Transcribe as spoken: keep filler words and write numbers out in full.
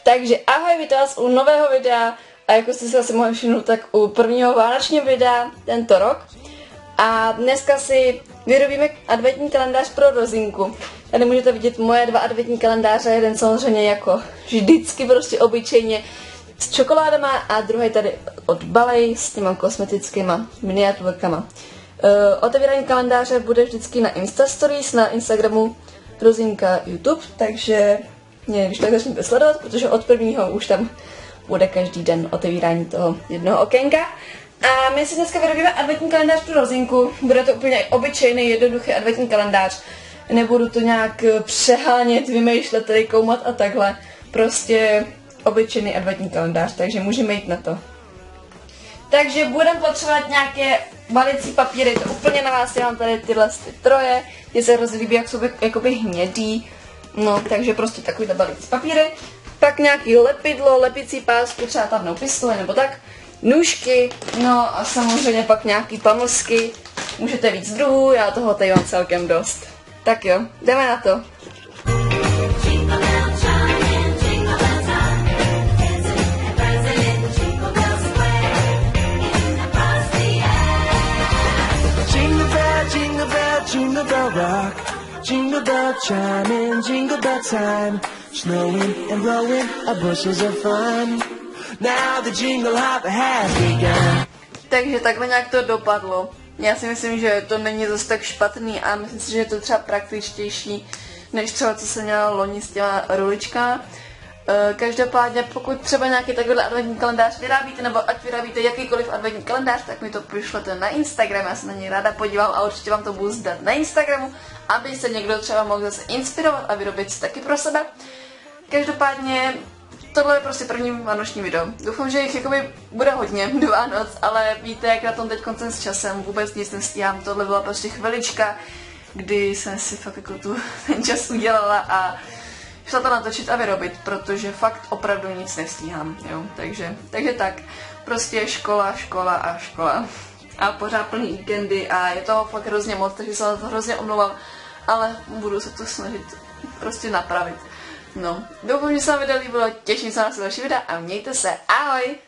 Takže ahoj, vítám vás u nového videa a jako jste si asi mohli všimnout, tak u prvního vánočního videa tento rok. A dneska si vyrobíme adventní kalendář pro Rozinku. Tady můžete vidět moje dva adventní kalendáře, jeden samozřejmě jako vždycky prostě obyčejně s čokoládama a druhý tady od Balej s těma kosmetickýma miniaturkama. Uh, otevírání kalendáře bude vždycky na Insta Stories, na Instagramu Rozinka YouTube, takže mě když tak začněte sledovat, protože od prvního už tam bude každý den otevírání toho jednoho okénka. A my si dneska vyrobíme adventní kalendář pro Rozinku. Bude to úplně obyčejný, jednoduchý adventní kalendář. Nebudu to nějak přehánět, vymýšlet, tady koumat a takhle. Prostě obyčejný adventní kalendář, takže můžeme jít na to. Takže budeme potřebovat nějaké balicí papíry, to úplně na vás, já mám tady tyhle ty troje, ty se hrozně líbí, jak jsou jakoby hnědý. No, takže prostě takovýhle balící papíry. Pak nějaký lepidlo, lepicí pásku, třeba tavnou pistoli nebo tak. Nůžky, no a samozřejmě pak nějaký pamlsky. Můžete víc druhů, já toho tady mám celkem dost. Tak jo, jdeme na to. Jingle bell rock, jingle bell chime in, jingle bell time. Snowing and blowing, our bushes of fun. Now the jingle hop has begun. Takže takhle nějak to dopadlo. Já si myslím, že to není zase tak špatný a myslím si, že je to třeba praktičtější, než třeba co se měla loni s těma ruličkama. Každopádně, pokud třeba nějaký takovýhle adventní kalendář vyrábíte, nebo ať vyrábíte jakýkoliv adventní kalendář, tak mi to pošlete na Instagram, já se na něj ráda podívám a určitě vám to budu zdat na Instagramu, aby se někdo třeba mohl zase inspirovat a vyrobit si taky pro sebe. Každopádně, tohle je prostě první vánoční video. Doufám, že jich jakoby bude hodně do Vánoc, ale víte, jak na tom teď koncem s časem, vůbec nic nestíhám, tohle byla prostě chvilička, kdy jsem si fakt jako tu ten čas udělala a šla to natočit a vyrobit, protože fakt opravdu nic nestíhám, jo, takže, takže tak, prostě škola, škola a škola a pořád plný víkendy a je toho fakt hrozně moc, takže se na to hrozně omlouvám, ale budu se to snažit prostě napravit. No, doufám, že se vám video líbilo, těším se na další videa a mějte se, ahoj!